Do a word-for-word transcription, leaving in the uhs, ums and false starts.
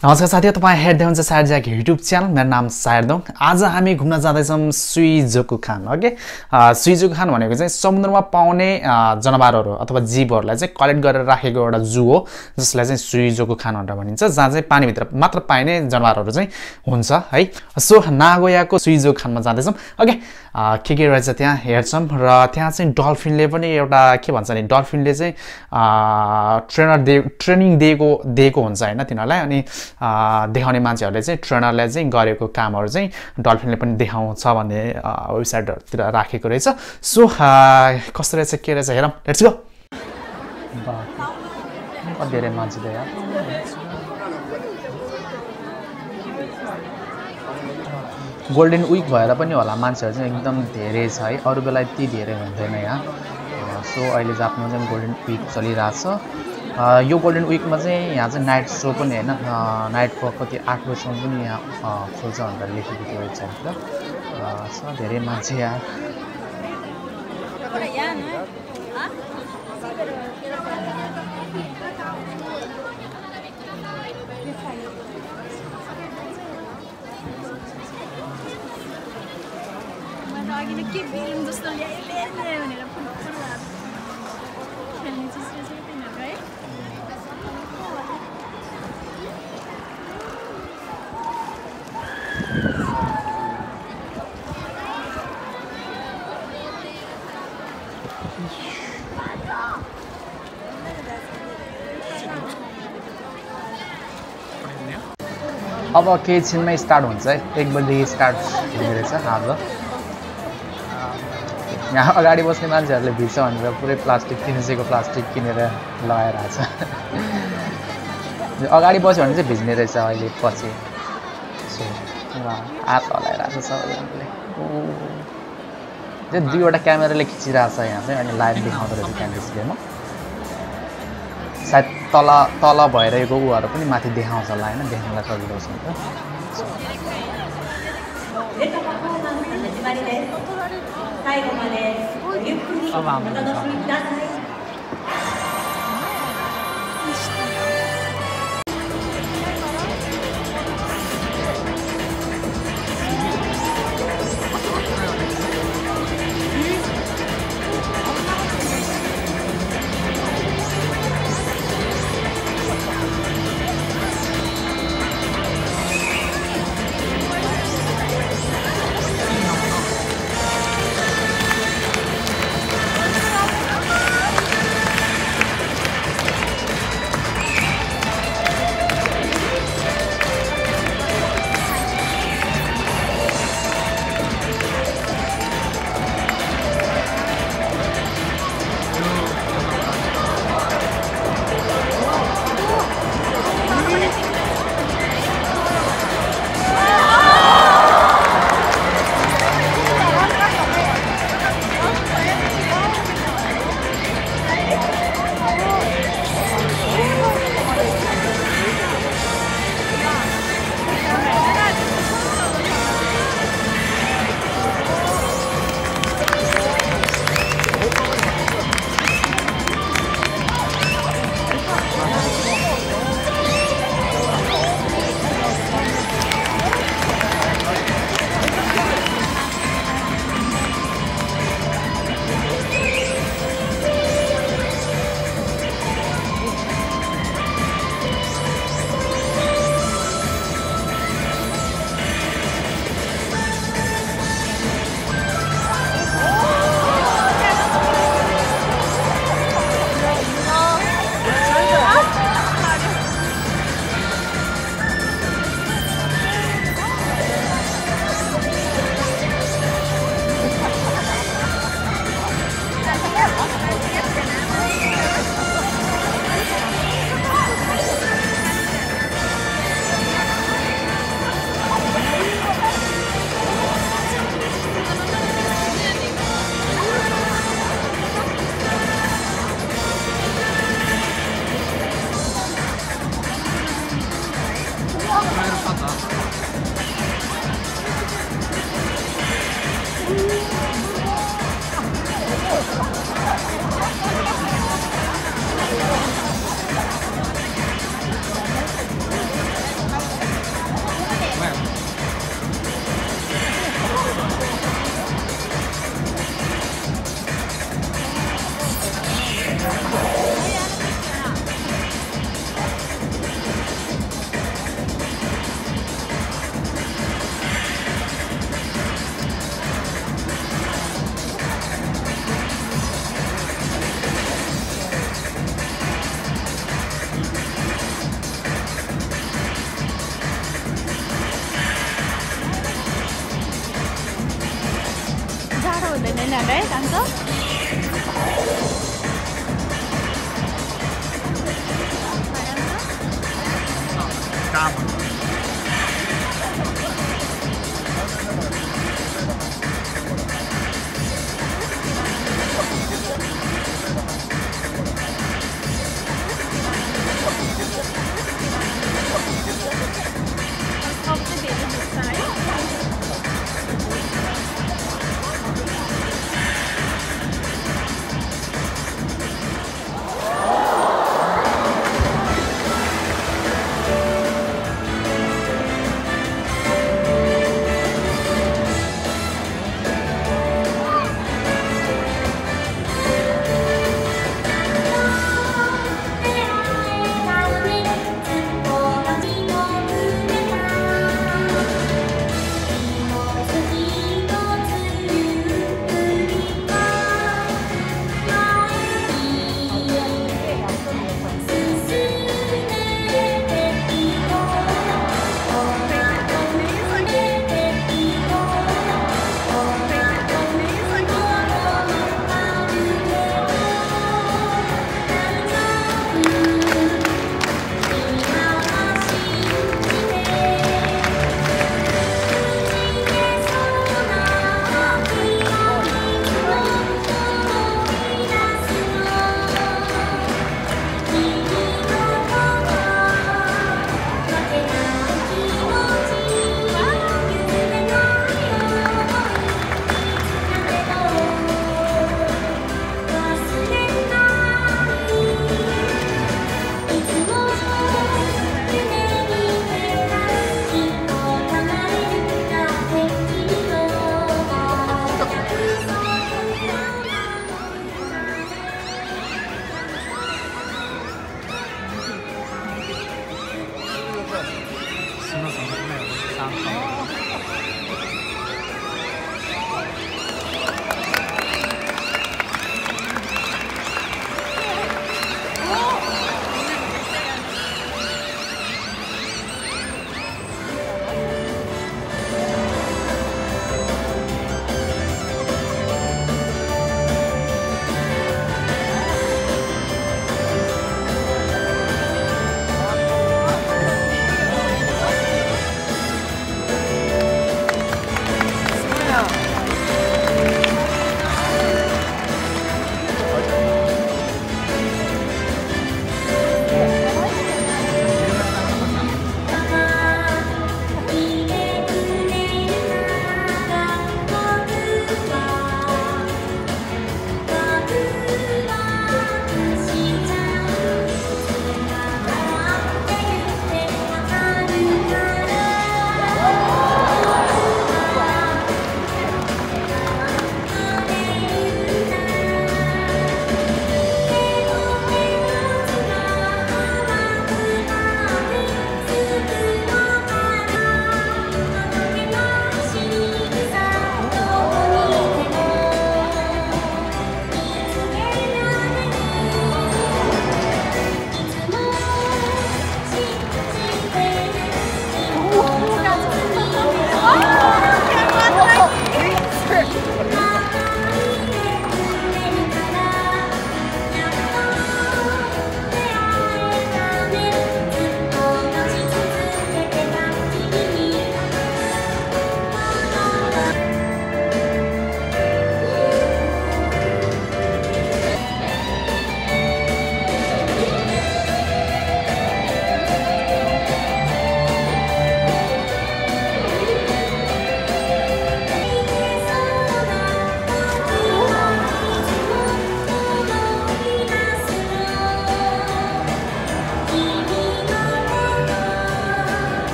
नमस्कार साथीहरु, तपाई हेर्दै हुनुहुन्छ सायर ज्याक युट्युब च्यानल। मेरो नाम सायर दोङ। आज हामी घुम्न जाँदैछौँ सुइजोकु खान। ओके, सुइजोकु खान भनेको चाहिँ समुद्रमा पाउने जनावरहरू अथवा जीवहरूलाई चाहिँ कलेक्ट गरेर राखेको एउटा जू हो, जसलाई चाहिँ सुइजोकु खान भनेर भनिन्छ, जहाँ चाहिँ पानीभित्र मात्र पाइने जनावरहरू चाहिँ हुन्छ है। सो नागोयाको सुइजोकु खानमा जाँदैछौँ। ओके, के के रहेछ त्यहाँ हेर्छौँ। र त्यहाँ चाहिँ डल्फिनले पनि एउटा के भन्छ नि, डल्फिनले चाहिँ ट्रेनर दे ट्रेनिङ दिएको दिएको हुन्छ होइन तिनीहरूलाई। अनि देखाउने मान्छेहरूले चाहिँ ट्रेनरलाई चाहिँ गरेको कामहरू चाहिँ डल्फिनले पनि देखाउँछ भन्ने वेबसाइटहरूतिर राखेको रहेछ। सो कस्तो रहेछ के रहेछ हेरौँ, लेट्स गो। धेरै मान्छे त यार, गोल्डन विक भएर पनि होला मान्छेहरू चाहिँ एकदम धेरै छ है, अरू बेला यति धेरै हुँदैन यहाँ। सो अहिले जापानमा चाहिँ गोल्डन विक चलिरहेछ। यो गोल्डन विकमा चाहिँ यहाँ चाहिँ नाइट सो पनि होइन, नाइटको कति आठ बजीसम्म पनि यहाँ खोल्छ भनेर लेखेको थियो वेबसाइटतिर। छ धेरै मान्छे यहाँ। अब केही छिनमै स्टार्ट हुन्छ है, एक बजीदेखि स्टार्ट हुने रहेछ आज। यहाँ अगाडि बस्ने मान्छेहरूले भिज्छ भनेर पुरै प्लास्टिक तिनसेको प्लास्टिक किनेर लगाइरहेछ। अगाडि बस्यो भने चाहिँ भिज्ने रहेछ अहिले पछि। सो हात हलाइरहेको छ सबैजनाले। त्यो दुईवटा क्यामेराले खिचिरहेछ यहाँ चाहिँ, अनि लाइभ देखाउँदो रहेछ त्यहाँ डिस्प्लेमा। सायद तल तल भइरहेको उहरू पनि माथि देखाउँछ होला होइन, देख्नलाई सजिलो छ नि त। अब हाम्रो सिद्धान्त